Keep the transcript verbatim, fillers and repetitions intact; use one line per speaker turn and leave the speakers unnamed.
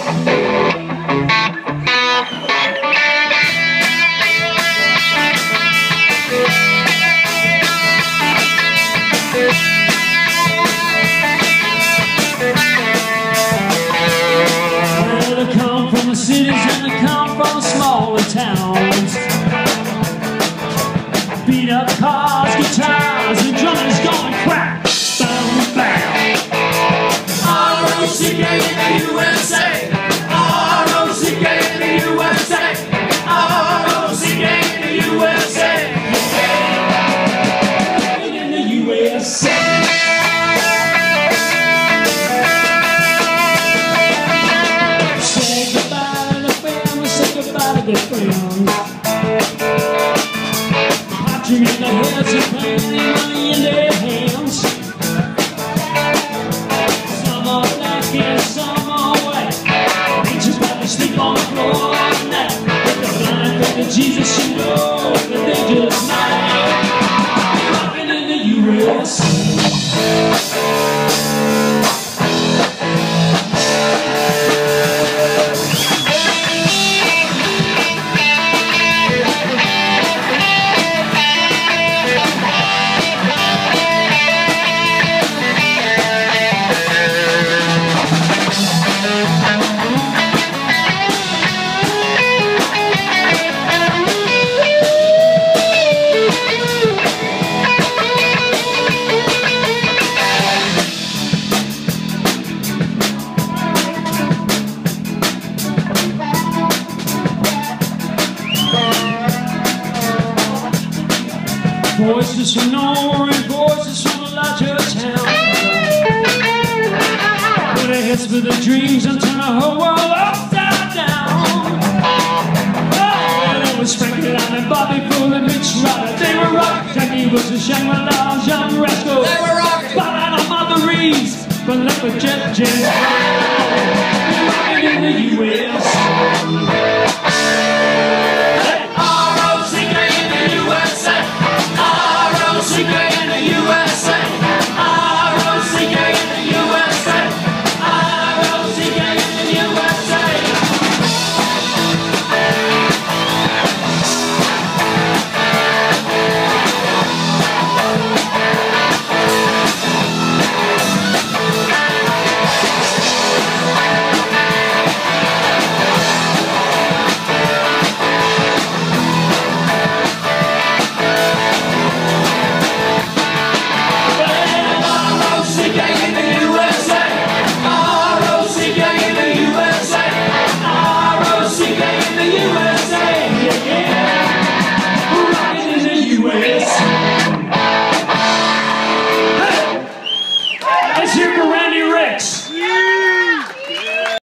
Cities and they come from the smaller towns. Beat up cars, guitars, and drummers going crack, bam, bam. R O C K in the U S A, R O C K in the U S A, R O C K in the U S A, in the U S A. Good friends, watching in the heads and paying money in their hands. Some are black and some are white. They just about to sleep on the floor at night. But the blind faith of Jesus, you know that they just might. Rocking in the U S A. Voices from nowhere and voices from a larger town. Put their heads for the dreams and turn the whole world upside down. Oh, there was Frankie and Bobby Kuhl and Mitch Ryder. They were rocking. Jackie was a Shangri-La, young rascal. They were rocking. But I don't mind the reeds, but let the jet jet.